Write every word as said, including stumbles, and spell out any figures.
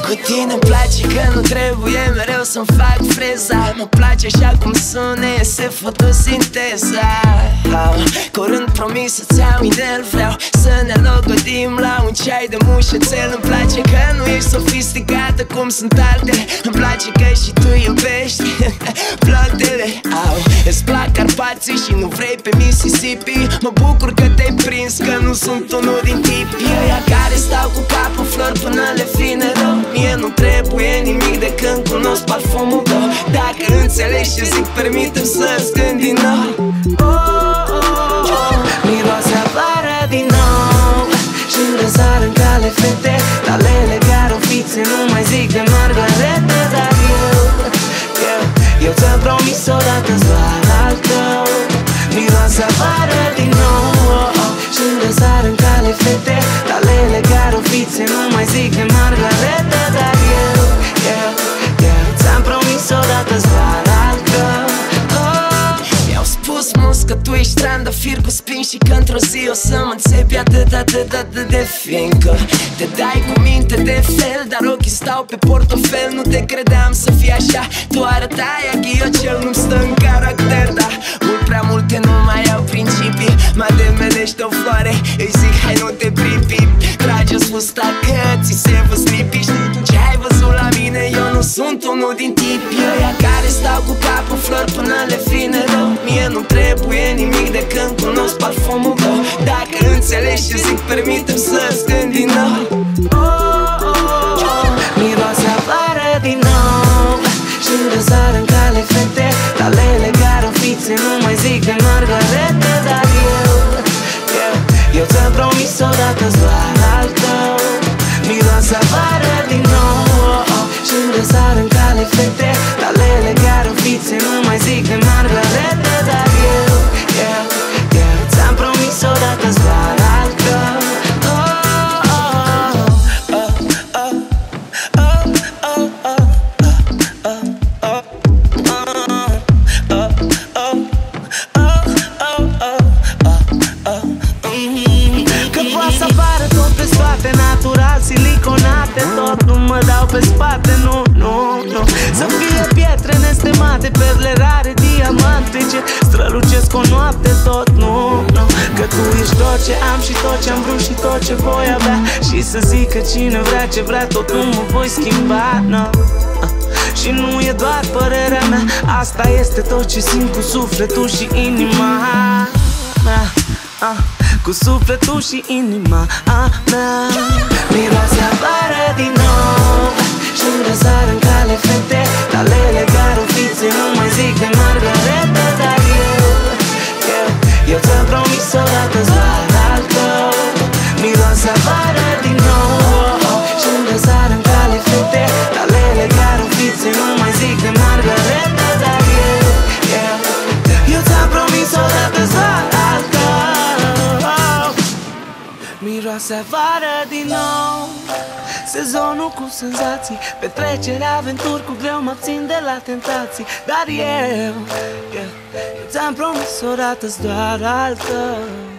Cu tine îmi place că nu trebuie mereu să-mi fac freza. Mă place așa cum sune, se fotosinteza. Curând promis să-ți iau inel, vreau să ne logodim la un ceai de mușețel. Îmi place că nu ești sofisticată cum sunt altele. Îmi place că și tu iubești plotele. Au, îți plac Carpații și nu vrei pe Mississippi. Mă bucur că te-ai prins că nu sunt unul din tipii ăia care stau cu capul flori până le vine rău. Mie nu trebuie nimic de când cunosc parfumul tău. Dacă înțelegi ce zic, permite-mi să-ți gând din nou. Oh, oh, oh. Miroase afară din nou și-mi răsar în cale fete talele garofițe, nu mai zic de margarete. Dar eu, eu, eu ți-am promis odată-s doar al tău. Miroase afară din nou oh, oh. Și-mi răsar în cale fete talele garofițe, nu mai zic de margarete. Dar eu, eu, eu ți-am promis odată-s doar al tău. Mi-au spus mulți că tu ești trandafir cu spin și că într-o zi o să mă înțepi atât, atât, atât de fiindcă te dai cu minte de fel, dar ochii stau pe portofel. Nu te credeam să fii așa, tu arătai aghiocel, nu-mi stă în caracter. Dar mult prea multe nu mai au principii. Mă ademenește o floare, îi zic hai nu te pripi. Trage-ți fusta că ți se vă slipi. Știi tu ce ai văzut la mine, eu nu sunt unul din tipii ăia care stau cu capul flori până le vine rău. Mie nu trebuie nimic de când cunosc parfumul tău. Dacă înțelegi ce zic, permite-mi să-ți gând din nou. Oh, oh, oh. Miroase afară din nou și-mi răsar în cale fete talele garofițe, nu mai zic de margarete. Dar eu, eu, eu ți-am promis odată-s doar al tău. Miroase afară din nou oh, oh. Și-mi răsar în cale fete talele garofițe, nu mai zic de margarete. Dar eu, eu, eu ți-am promis odată-s doar al tău. Natural, siliconate, tot nu mă dau pe spate, nu, nu, nu. Să fie pietre nestemate, perle rare, diamantice, strălucesc o noapte, tot, nu, nu. Că tu ești tot ce am și tot ce am vrut și tot ce voi avea. Și să zic că cine vrea ce vrea, tot nu mă voi schimba, no. Și nu e doar părerea mea, asta este tot ce simt cu sufletul și inima mea. Ah, cu sufletul și inima a mea. Miroase afară din nou și-mi răsar în cale fete talele garofițe, nu mai zic de margarete. Dar eu, eu, eu ți-am promis odată-s doar al tău. Miroase afară din nou oh, oh. Și-mi răsar în cale fete talele garofițe, nu mai zic de margarete. Dar eu, eu, eu ți-am promis odată-s doar al tău. Miroase afară din nou, sezonul cu senzații, petrecere, aventuri, cu greu mă abțin de la tentații. Dar eu, eu, eu ți-am promis odată-s doar al tău.